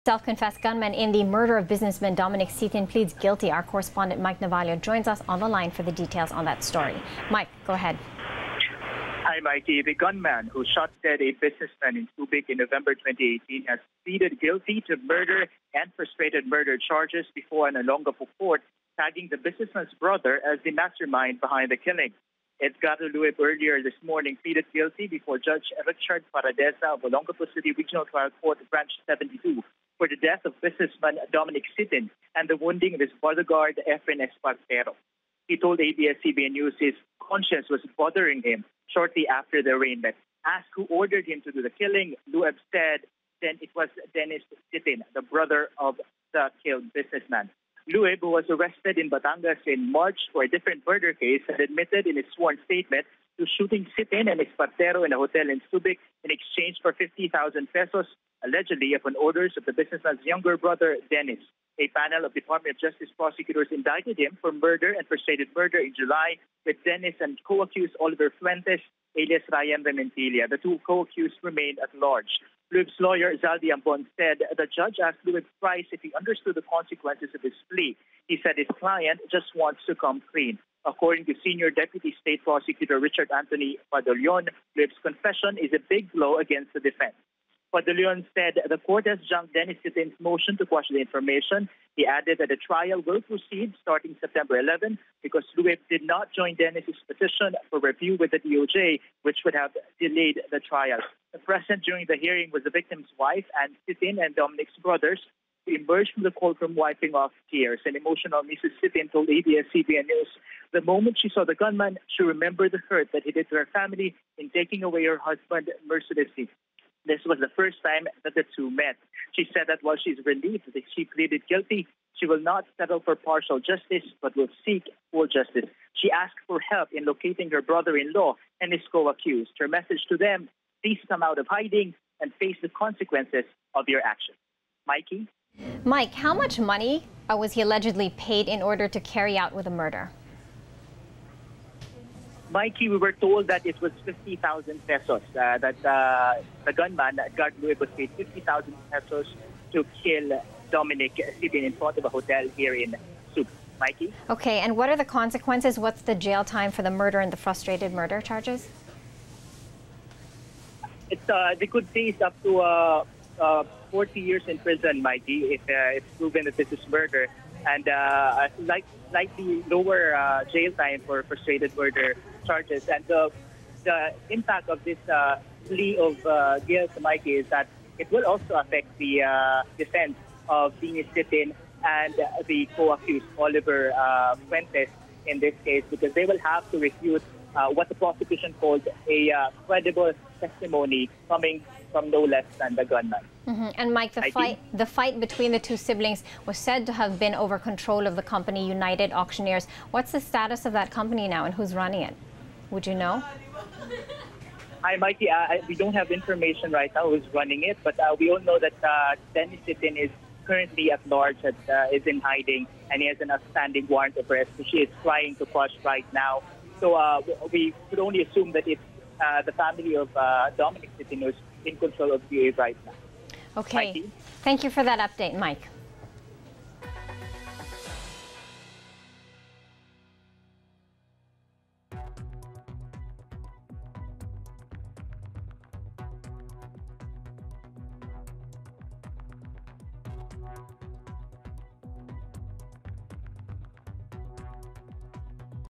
Self-confessed gunman in the murder of businessman Dominic Sytin pleads guilty. Our correspondent Mike Navalio joins us on the line for the details on that story. Mike, go ahead. Hi, Mikey. The gunman who shot dead a businessman in Subic in November 2018 has pleaded guilty to murder and frustrated murder charges before an Olongapo court, tagging the businessman's brother as the mastermind behind the killing. Edgardo Luib earlier this morning pleaded guilty before Judge Richard Paradesa of Olongapo City Regional Trial Court, Branch 72, for the death of businessman Dominic Sytin and the wounding of his bodyguard, Efren Espartero. He told ABS-CBN News his conscience was bothering him shortly after the arraignment. Asked who ordered him to do the killing, Luib said then it was Dennis Sytin, the brother of the killed businessman. Luib, who was arrested in Batangas in March for a different murder case, had admitted in his sworn statement to shooting Sytin and Espartero in a hotel in Subic in exchange for 50,000 pesos, allegedly upon orders of the businessman's younger brother, Dennis. A panel of Department of Justice prosecutors indicted him for murder and frustrated murder in July, with Dennis and co-accused Oliver Fuentes, alias Ryan Rementilla. The two co-accused remained at large. Luib's lawyer, Zaldi Ambon, said the judge asked Luib twice if he understood the consequences of his plea. He said his client just wants to come clean. According to Senior Deputy State Prosecutor Richard Anthony Padulyon, Luib's confession is a big blow against the defense. Padulyon said the court has junked Dennis Sytin's motion to quash the information. He added that the trial will proceed starting September 11 because Luib did not join Dennis's petition for review with the DOJ, which would have delayed the trial. Present during the hearing was the victim's wife and Sytin and Dominic's brothers, who emerged from the courtroom wiping off tears. An emotional Mrs. Sytin told ABS-CBN News the moment she saw the gunman, she remembered the hurt that he did to her family in taking away her husband mercilessly. This was the first time that the two met. She said that while she's relieved that she pleaded guilty, she will not settle for partial justice, but will seek full justice. She asked for help in locating her brother-in-law and his co-accused. Her message to them, please come out of hiding and face the consequences of your actions. Mikey? Mike, how much money was he allegedly paid in order to carry out with the murder? Mikey, we were told that it was 50,000 pesos, that the gunman, Edgardo Luib, was paid 50,000 pesos to kill Dominic Sytin in front of a hotel here in Subic. Mikey? Okay, and what are the consequences? What's the jail time for the murder and the frustrated murder charges? They could face up to 40 years in prison, Mikey, if it's proven that this is murder, and slightly lower jail time for frustrated murder charges. And the impact of this plea of guilt, Mikey, is that it will also affect the defense of Dennis Sytin and the co-accused Oliver Fuentes in this case, because they will have to refute what the prosecution called a credible testimony coming from no less than the gunman. And Mike, the fight between the two siblings was said to have been over control of the company United Auctioneers. What's the status of that company now and who's running it? Would you know? Hi, Mikey. We don't have information right now who's running it, but we all know that Dennis Sytin is currently at large, is in hiding, and he has an outstanding warrant of arrest, which he is trying to quash right now. So we could only assume that it's the family of Dominic Sytin who's in control of the right now. Okay. Mikey? Thank you for that update, Mike.